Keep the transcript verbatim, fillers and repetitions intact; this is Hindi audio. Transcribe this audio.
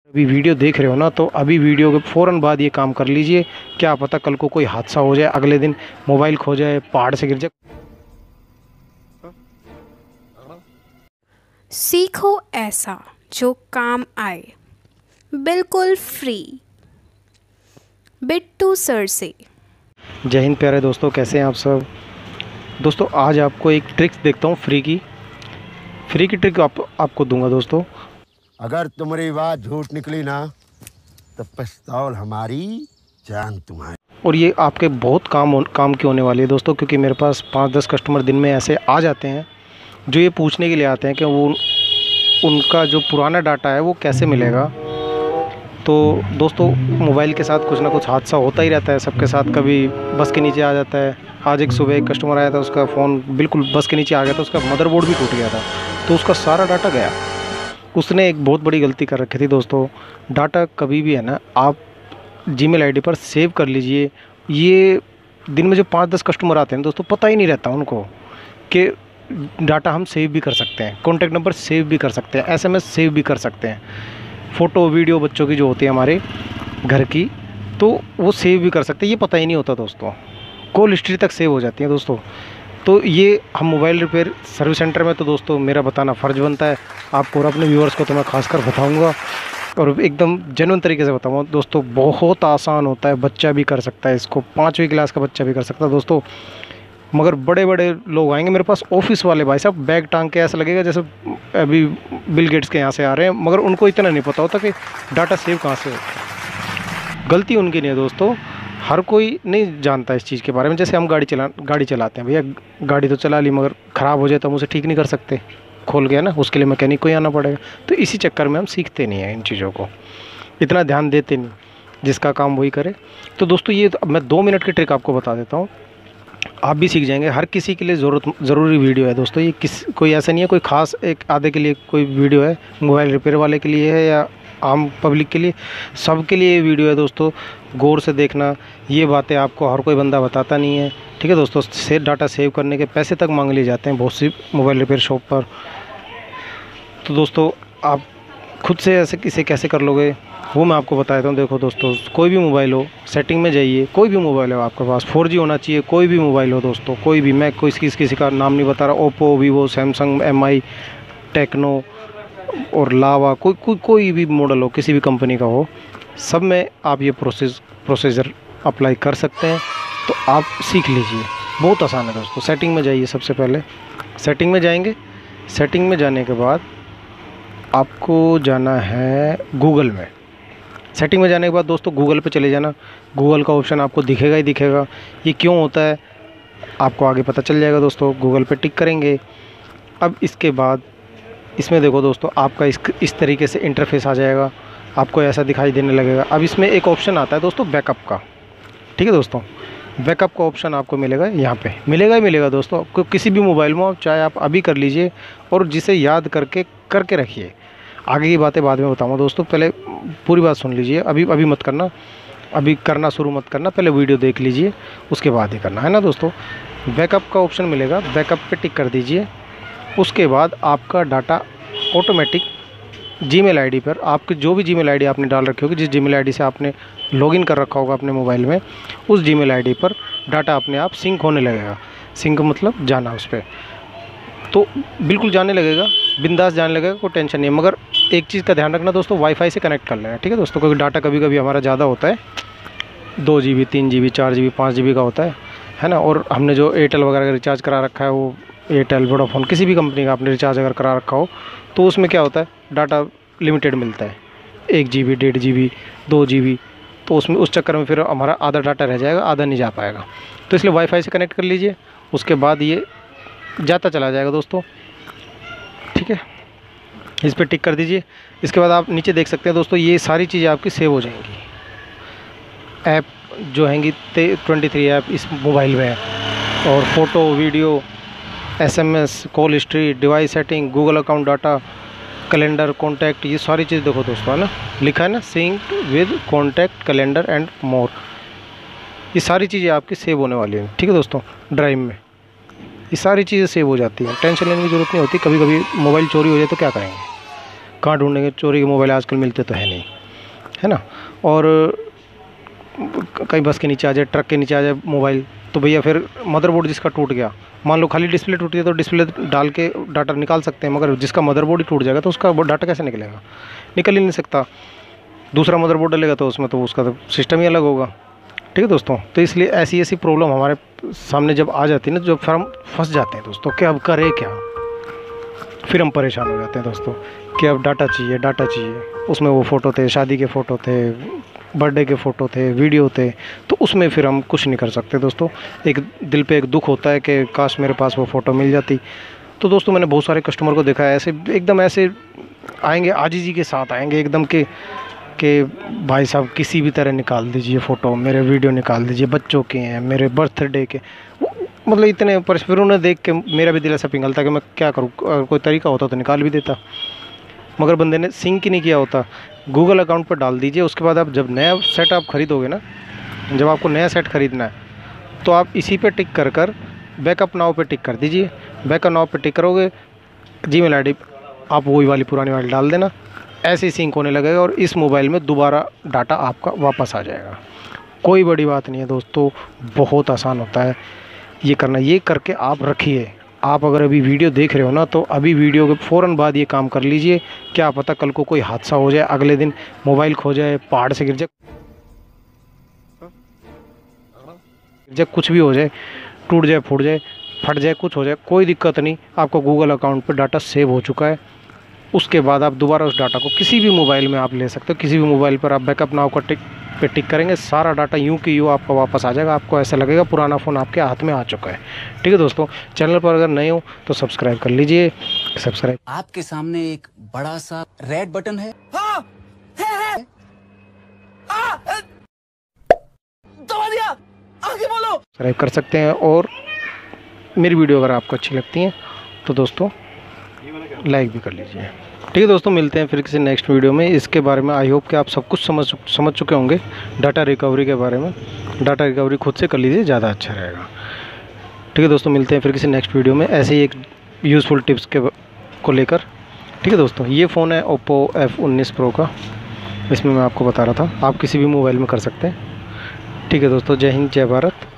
अभी वीडियो देख रहे हो ना, तो अभी वीडियो के फ़ौरन बाद ये काम कर लीजिए। क्या पता कल को कोई हादसा हो जाए, अगले दिन मोबाइल खो जाए, पहाड़ से गिर जाए। सीखो ऐसा जो काम आए, बिल्कुल फ्री। बिट्टू सर से। जय हिंद प्यारे दोस्तों, कैसे हैं आप सब। दोस्तों आज आपको एक ट्रिक्स देखता हूँ, फ्री की फ्री की ट्रिक आप, आपको दूंगा दोस्तों। अगर तुम्हारी बात झूठ निकली ना तो पिस्तौल हमारी, जान तुम्हारी। और ये आपके बहुत काम काम की होने वाली है दोस्तों, क्योंकि मेरे पास पाँच दस कस्टमर दिन में ऐसे आ जाते हैं जो ये पूछने के लिए आते हैं कि वो उनका जो पुराना डाटा है वो कैसे मिलेगा। तो दोस्तों मोबाइल के साथ कुछ ना कुछ हादसा होता ही रहता है सबके साथ। कभी बस के नीचे आ जाता है। आज एक सुबह एक कस्टमर आया था, उसका फ़ोन बिल्कुल बस के नीचे आ गया था, उसका मदरबोर्ड भी टूट गया था, तो उसका सारा डाटा गया। उसने एक बहुत बड़ी गलती कर रखी थी दोस्तों। डाटा कभी भी है ना, आप जीमेल आईडी पर सेव कर लीजिए। ये दिन में जो पाँच दस कस्टमर आते हैं दोस्तों, पता ही नहीं रहता उनको कि डाटा हम सेव भी कर सकते हैं, कॉन्टैक्ट नंबर सेव भी कर सकते हैं, एसएमएस सेव भी कर सकते हैं, फ़ोटो वीडियो बच्चों की जो होती है हमारे घर की, तो वो सेव भी कर सकते हैं। ये पता ही नहीं होता दोस्तों, कॉल हिस्ट्री तक सेव हो जाती है दोस्तों। तो ये हम मोबाइल रिपेयर सर्विस सेंटर में तो दोस्तों मेरा बताना फ़र्ज़ बनता है आपको, और अपने व्यूअर्स को तो मैं खासकर बताऊंगा और एकदम जेन्युइन तरीके से बताऊंगा दोस्तों। बहुत आसान होता है, बच्चा भी कर सकता है इसको, पाँचवीं क्लास का बच्चा भी कर सकता है दोस्तों। मगर बड़े बड़े लोग आएंगे मेरे पास, ऑफिस वाले भाई साहब, बैग टांग के ऐसा लगेगा जैसे अभी बिल गेट्स के यहाँ से आ रहे हैं, मगर उनको इतना नहीं पता होता कि डाटा सेव कहाँ से होता है। गलती उनकी नहीं है दोस्तों, हर कोई नहीं जानता इस चीज़ के बारे में। जैसे हम गाड़ी चला गाड़ी चलाते हैं, भैया गाड़ी तो चला ली, मगर ख़राब हो जाए तो हम उसे ठीक नहीं कर सकते, खोल गया ना, उसके लिए मैकेनिक को ही आना पड़ेगा। तो इसी चक्कर में हम सीखते नहीं हैं इन चीज़ों को, इतना ध्यान देते नहीं, जिसका काम वही करे। तो दोस्तों ये तो मैं दो मिनट की ट्रिक आपको बता देता हूँ, आप भी सीख जाएंगे। हर किसी के लिए ज़रूरत ज़रूरी वीडियो है दोस्तों ये, किस कोई ऐसा नहीं है कोई ख़ास एक आधे के लिए कोई वीडियो है, मोबाइल रिपेयर वाले के लिए है या आम पब्लिक के लिए, सब के लिए ये वीडियो है दोस्तों। गौर से देखना, ये बातें आपको हर कोई बंदा बताता नहीं है, ठीक है दोस्तों। से डाटा सेव करने के पैसे तक मांग लिए जाते हैं बहुत सी मोबाइल रिपेयर शॉप पर। तो दोस्तों आप खुद से ऐसे इसे कैसे कर लोगे वो मैं आपको बता देता हूँ। देखो दोस्तों, कोई भी मोबाइल हो, सेटिंग में जाइए, कोई भी मोबाइल हो आपके पास, फोर जी होना चाहिए, कोई भी मोबाइल हो दोस्तों, कोई भी, मैं कोई किसी किसी का नाम नहीं बता रहा, Oppo, Vivo, Samsung, MI, Tecno और लावा, कोई कोई कोई भी मॉडल हो, किसी भी कंपनी का हो, सब में आप ये प्रोसेस प्रोसीजर अप्लाई कर सकते हैं। तो आप सीख लीजिए, बहुत आसान है दोस्तों। सेटिंग में जाइए, सबसे पहले सेटिंग में जाएंगे। सेटिंग में जाने के बाद आपको जाना है गूगल में। सेटिंग में जाने के बाद दोस्तों गूगल पे चले जाना, गूगल का ऑप्शन आपको दिखेगा ही दिखेगा। ये क्यों होता है आपको आगे पता चल जाएगा दोस्तों। गूगल पे टिक करेंगे। अब इसके बाद इसमें देखो दोस्तों, आपका इस इस तरीके से इंटरफेस आ जाएगा, आपको ऐसा दिखाई देने लगेगा। अब इसमें एक ऑप्शन आता है दोस्तों बैकअप का, ठीक है दोस्तों। बैकअप का ऑप्शन आपको मिलेगा, यहाँ पे मिलेगा ही मिलेगा दोस्तों। आपको किसी भी मोबाइल में, चाहे आप अभी कर लीजिए और जिसे याद करके करके रखिए। आगे की बातें बाद में बताऊँगा दोस्तों, पहले पूरी बात सुन लीजिए। अभी अभी मत करना, अभी करना शुरू मत करना, पहले वीडियो देख लीजिए, उसके बाद ही करना है ना दोस्तों। बैकअप का ऑप्शन मिलेगा, बैकअप पे टिक कर दीजिए। उसके बाद आपका डाटा ऑटोमेटिक जीमेल आईडी पर, आपकी जो भी जीमेल आईडी आपने डाल रखी होगी, जिस जीमेल आईडी से आपने लॉगिन कर रखा होगा अपने मोबाइल में, उस जीमेल आईडी पर डाटा अपने आप सिंक होने लगेगा। सिंक मतलब जाना उस पर, तो बिल्कुल जाने लगेगा, बिंदास जाने लगेगा, कोई टेंशन नहीं है। मगर एक चीज़ का ध्यान रखना दोस्तों, वाईफाई से कनेक्ट कर लेना, ठीक है दोस्तों। क्योंकि डाटा कभी कभी हमारा ज़्यादा होता है, दो जी बी तीन जी बी चार जी बी पाँच जी बी का होता है है ना। और हमने जो एयरटेल वगैरह का रिचार्ज करा रखा है, वो एयरटेल, वोडाफोन, किसी भी कंपनी का आपने रिचार्ज अगर करा रखा हो, तो उसमें क्या होता है, डाटा लिमिटेड मिलता है, एक जी बी डेढ़ जी बी दो जी बी। तो उसमें उस चक्कर में फिर हमारा आधा डाटा रह जाएगा, आधा नहीं जा पाएगा। तो इसलिए वाईफाई से कनेक्ट कर लीजिए, उसके बाद ये जाता चला जाएगा दोस्तों, ठीक है। इस पर टिक कर दीजिए। इसके बाद आप नीचे देख सकते हैं दोस्तों, ये सारी चीज़ें आपकी सेव हो जाएंगी। ऐप जो हैंगी ट्वेंटी थ्री ऐप इस मोबाइल में है, और photo, video, SMS, call history, device setting, Google account data, calendar, contact, ये सारी चीज़ देखो दोस्तों, है ना, लिखा है ना, sync with contact, calendar and more. ये सारी चीज़ें आपकी सेव होने वाली हैं, ठीक है दोस्तों। ड्राइव में ये सारी चीज़ें सेव हो जाती हैं, टेंशन लेने की ज़रूरत नहीं होती। कभी कभी मोबाइल चोरी हो जाए तो क्या करेंगे, कहाँ ढूंढेंगे, चोरी के मोबाइल आजकल मिलते तो है नहीं, है ना। और कहीं बस के नीचे आ जाए, ट्रक के नीचे आ जाए मोबाइल, तो भैया फिर मदरबोर्ड जिसका टूट गया, मान लो खाली डिस्प्ले टूटी है तो डिस्प्ले डाल के डाटा निकाल सकते हैं, मगर जिसका मदरबोर्ड ही टूट जाएगा तो उसका डाटा कैसे निकलेगा, निकल ही नहीं सकता। दूसरा मदरबोर्ड डलेगा तो उसमें तो उसका तो सिस्टम ही अलग होगा। ठीक है दोस्तों, तो इसलिए ऐसी ऐसी प्रॉब्लम हमारे सामने जब आ जाती है ना, जब फिर हम फंस जाते हैं दोस्तों कि अब करें क्या, फिर हम परेशान हो जाते हैं दोस्तों कि अब डाटा चाहिए डाटा चाहिए। उसमें वो फ़ोटो थे, शादी के फ़ोटो थे, बर्थडे के फ़ोटो थे, वीडियो थे, तो उसमें फिर हम कुछ नहीं कर सकते दोस्तों। एक दिल पे एक दुख होता है कि काश मेरे पास वो फ़ोटो मिल जाती। तो दोस्तों मैंने बहुत सारे कस्टमर को देखा है, ऐसे एकदम ऐसे आएंगे, आजीजी के साथ आएंगे एकदम के कि भाई साहब किसी भी तरह निकाल दीजिए फ़ोटो, मेरे वीडियो निकाल दीजिए, बच्चों के हैं, मेरे बर्थडे के, मतलब इतने पर। फिर उन्हें देख के मेरा भी दिल ऐसा पिघलता कि मैं क्या करूँ, कोई तरीका होता तो निकाल भी देता, मगर बंदे ने सिंक ही नहीं किया होता। गूगल अकाउंट पर डाल दीजिए, उसके बाद आप जब नया सेट आप ख़रीदोगे ना, जब आपको नया सेट ख़रीदना है तो आप इसी पे टिक कर कर बैकअप नाउ पे टिक कर दीजिए। बैकअप नाउ पे टिक करोगे, जीमेल आईडी आप वही वाली पुरानी वाली डाल देना, ऐसे ही सिंक होने लगेगा और इस मोबाइल में दोबारा डाटा आपका वापस आ जाएगा। कोई बड़ी बात नहीं है दोस्तों, बहुत आसान होता है ये करना। ये करके आप रखिए। आप अगर अभी वीडियो देख रहे हो ना, तो अभी वीडियो के फ़ौरन बाद ये काम कर लीजिए। क्या पता कल को कोई हादसा हो जाए, अगले दिन मोबाइल खो जाए, पहाड़ से गिर जाए, जब कुछ भी हो जाए, टूट जाए, फूट जाए, फट जाए, कुछ हो जाए, कोई दिक्कत नहीं। आपका गूगल अकाउंट पे डाटा सेव हो चुका है। उसके बाद आप दोबारा उस डाटा को किसी भी मोबाइल में आप ले सकते हो। किसी भी मोबाइल पर आप बैकअप नाउ का टिक पे टिक करेंगे, सारा डाटा यूं कि यूं आपका वापस आ जाएगा। आपको ऐसा लगेगा पुराना फ़ोन आपके हाथ में आ चुका है। ठीक है दोस्तों, चैनल पर अगर नए हो तो सब्सक्राइब कर लीजिए। सब्सक्राइब आपके सामने एक बड़ा सा रेड बटन है, हाँ, है, है। आ, दबा दिया, आगे बोलो। सब्सक्राइब कर सकते हैं। और मेरी वीडियो अगर आपको अच्छी लगती है तो दोस्तों लाइक भी कर लीजिए। ठीक है दोस्तों, मिलते हैं फिर किसी नेक्स्ट वीडियो में। इसके बारे में आई होप कि आप सब कुछ समझ समझ चुके होंगे, डाटा रिकवरी के बारे में। डाटा रिकवरी खुद से कर लीजिए, ज़्यादा अच्छा रहेगा। ठीक है दोस्तों, मिलते हैं फिर किसी नेक्स्ट वीडियो में ऐसे ही एक यूज़फुल टिप्स के को लेकर। ठीक है दोस्तों, ये फ़ोन है ओप्पो एफ उन्नीस प्रो का, इसमें मैं आपको बता रहा था, आप किसी भी मोबाइल में कर सकते हैं। ठीक है दोस्तों, जय हिंद, जय भारत।